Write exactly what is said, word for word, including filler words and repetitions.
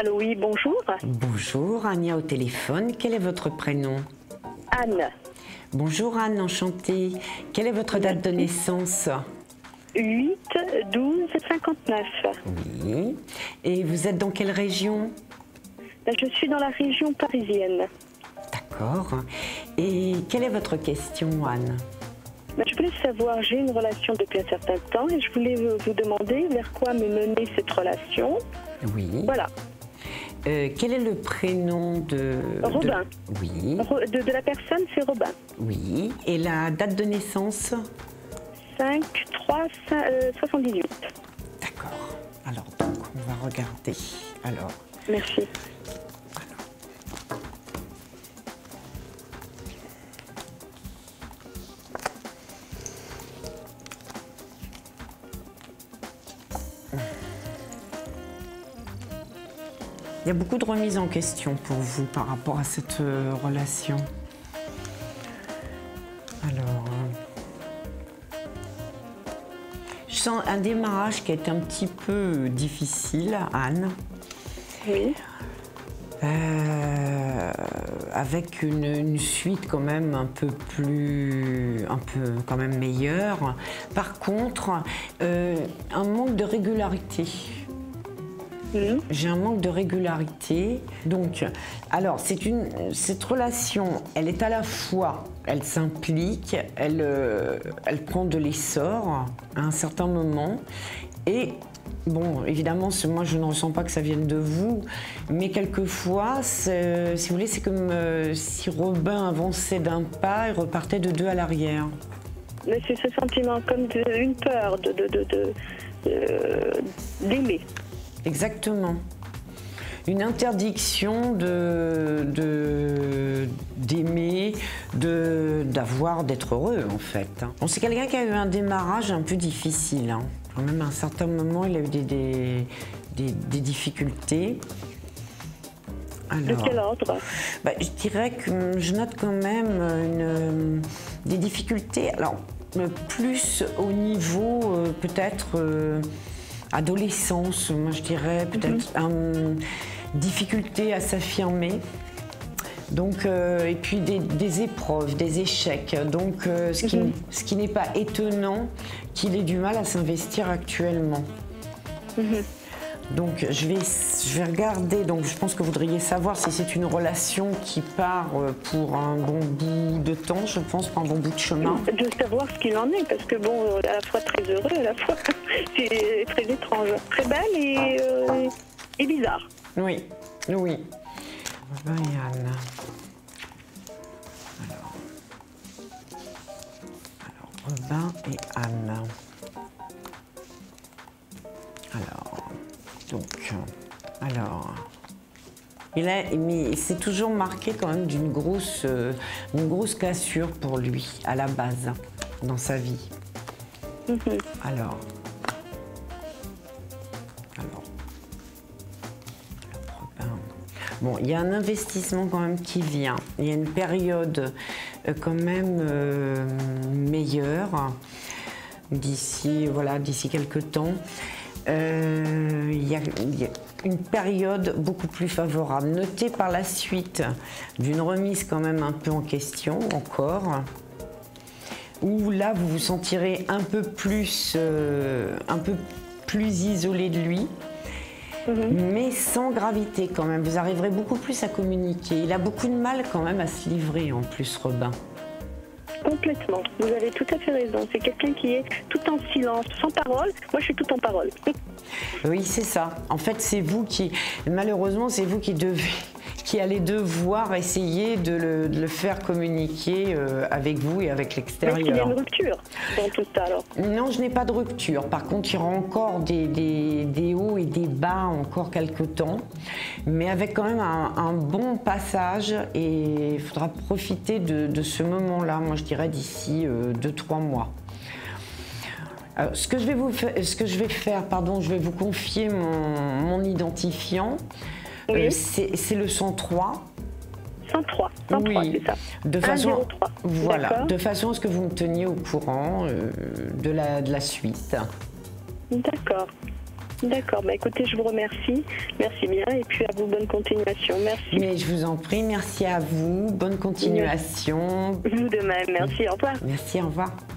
Allô, oui, bonjour. Bonjour, Ania au téléphone. Quel est votre prénom? Anne. Bonjour Anne, enchantée. Quelle est votre date de naissance? huit douze cinquante-neuf. Oui. Et vous êtes dans quelle région? Je suis dans la région parisienne. D'accord. Et quelle est votre question, Anne? Je voulais savoir, j'ai une relation depuis un certain temps et je voulais vous demander vers quoi me mener cette relation. Oui. Voilà. Euh, quel est le prénom de... Robin. De... Oui. De, de la personne, c'est Robin. Oui. Et la date de naissance? cinq trois soixante-dix-huit. D'accord. Alors, donc, on va regarder. Alors. Merci. Il y a beaucoup de remises en question pour vous par rapport à cette euh, relation. Alors, euh, je sens un démarrage qui est un petit peu difficile, Anne. Oui. Euh, avec une, une suite quand même un peu plus, un peu quand même meilleure. Par contre, euh, un manque de régularité. J'ai un manque de régularité. Donc, alors, c'est une, cette relation, elle est à la fois, elle s'implique, elle, euh, elle prend de l'essor à un certain moment. Et, bon, évidemment, moi, je ne ressens pas que ça vienne de vous, mais quelquefois, si vous voulez, c'est comme euh, si Robin avançait d'un pas et repartait de deux à l'arrière. Mais c'est ce sentiment comme de, une peur de, de, de, de, de, d'aimer. Exactement. Une interdiction de, de, d'aimer, de, d'avoir, d'être heureux en fait. Bon, c'est quelqu'un qui a eu un démarrage un peu difficile. Hein. Quand même à un certain moment, il a eu des, des, des, des difficultés. Alors, de quel ordre? bah, je dirais que je note quand même une, des difficultés. Alors, plus au niveau euh, peut-être... Euh, adolescence, moi je dirais, peut-être mm-hmm. une difficulté à s'affirmer. Donc, euh, et puis des, des épreuves, des échecs. Donc, euh, ce qui, mm-hmm. ce qui n'est pas étonnant qu'il ait du mal à s'investir actuellement. Mm-hmm. Donc, je vais, je vais regarder. Donc, je pense que vous voudriez savoir si c'est une relation qui part pour un bon bout de temps, je pense, pour un bon bout de chemin. De savoir ce qu'il en est, parce que bon, à la fois très heureux, à la fois c'est très étrange. Très belle et, euh, et bizarre. Oui, oui. Robin et Anne. Alors, alors Robin et Anne. Alors, donc, alors, il a, mais c'est toujours marqué quand même d'une grosse, euh, une grosse cassure pour lui à la base dans sa vie. Mm-hmm. Alors, alors, alors Robin. Bon, il y a un investissement quand même qui vient. Il y a une période euh, quand même euh, meilleure d'ici, voilà, d'ici quelques temps. Euh, il y a, il y a une période beaucoup plus favorable. Notez par la suite d'une remise quand même un peu en question encore, où là vous vous sentirez un peu plus, euh, un peu plus isolé de lui, mmh. mais sans gravité quand même. Vous arriverez beaucoup plus à communiquer. Il a beaucoup de mal quand même à se livrer en plus, Robin. Complètement, vous avez tout à fait raison. C'est quelqu'un qui est tout en silence, sans parole. Moi, je suis tout en parole. Oui, c'est ça. En fait, c'est vous qui, malheureusement, c'est vous qui devez, qui allez devoir essayer de le, de le faire communiquer euh, avec vous et avec l'extérieur. Est-ce qu'il y a une rupture dans tout ça alors? Non, je n'ai pas de rupture. Par contre, il y aura encore des, des, des hauts et des bas encore quelques temps, mais avec quand même un, un bon passage, et il faudra profiter de, de ce moment-là, moi je dirais d'ici euh, deux trois mois. Alors, ce que je vais vous fa- ce que je vais faire, pardon, je vais vous confier mon, mon identifiant. Oui. Euh, c'est le cent trois. cent trois, cent trois, oui, c'est ça. de façon, un zéro trois. voilà, de façon à ce que vous me teniez au courant euh, de, la, de la suite. D'accord. D'accord, bah écoutez, je vous remercie. Merci bien et puis à vous, bonne continuation. Merci. Mais je vous en prie, merci à vous, bonne continuation. Vous de même, merci, au revoir. Merci, au revoir.